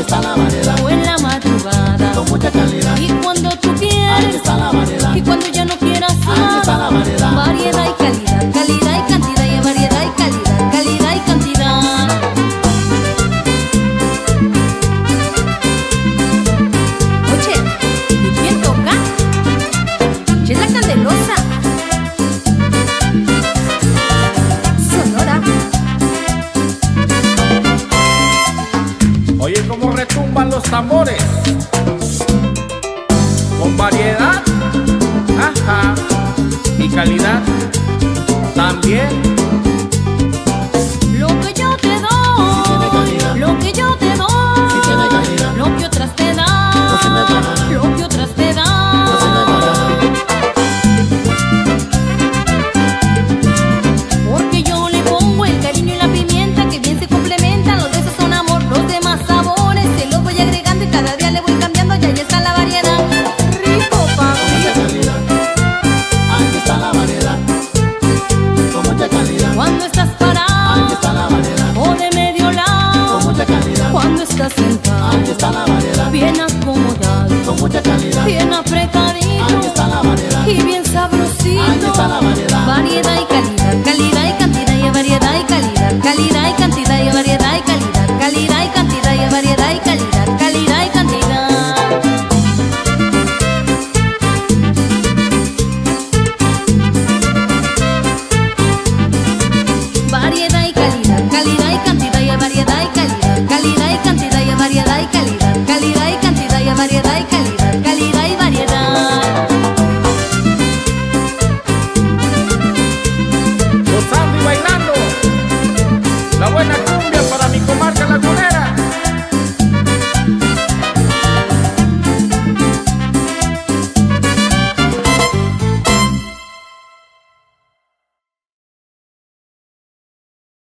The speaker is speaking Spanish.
está la variedad. O en la madrugada, Con mucha calidad. y cuando tú Aquí quieres, está la variedad. y cuando ya no quieras Aquí está nada. la variedad. Variedad y calidad, calidad y cantidad, y variedad y calidad, calidad y cantidad. Oye, ¿y quién toca? Chela Candelosa, Sonora. Oye cómo retumban los tambores, con variedad, ajá, y calidad también. Lo que yo te tiene doy, calidad. lo que yo te doy, Si tiene calidad. lo que otras te No dan, sirve para nada. lo que otras te No sirve para nada. dan. Porque yo le pongo el cariño y la pimienta que bien se complementan. Los de esos son amor, los demás sabores se los voy agregando y cada día le voy cambiando. Y ahí está la variedad. Rico, Con mucha papi. calidad. Aquí está la variedad. Con mucha calidad. Cuando estás Aquí parado está la variedad. o de medio Con lado, mucha calidad. cuando estás sentado, Aquí está la variedad. bien acomodado, Con mucha calidad. bien apretadito Aquí está la variedad. y bien sabrosito. Aquí está la variedad. Variedad y calidad.